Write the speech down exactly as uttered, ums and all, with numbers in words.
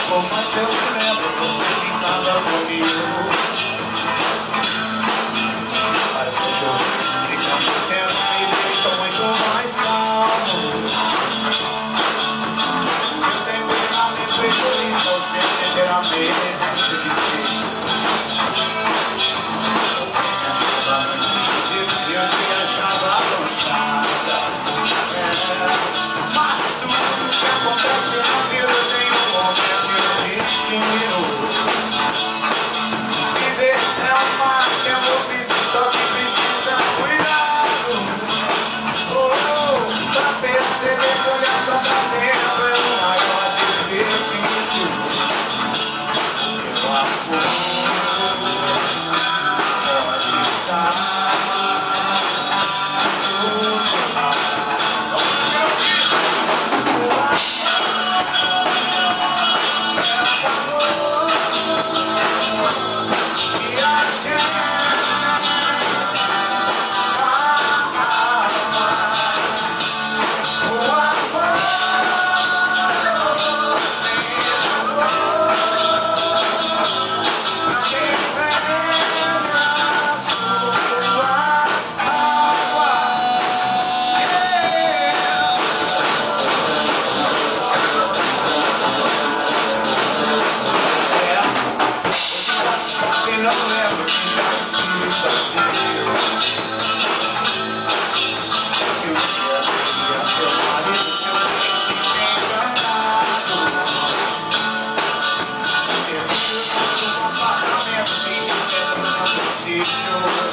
Pô, mas eu me lembro, você brincava comigo. Mas hoje eu fico muito tempo, me deixa muito mais calmo. Eu tentei não me prejuízo, você entender a mente difícil. Você me achava muito esquisito e eu te achava tão chata. É, mas tudo que acontece na vida tem um momento e um destino. Viver é uma arte, é um ofício, só que precisa cuidado. Oh, oh, pra perceber que olhar só pra dentro é o maior desperdício. Meu amor pode estar no seu lado. Não lembro que já estive sozinho. Eu queria ser seu marido, seu príncipe encantado. Eu vi o nosso apartamento, me dizendo não preciso.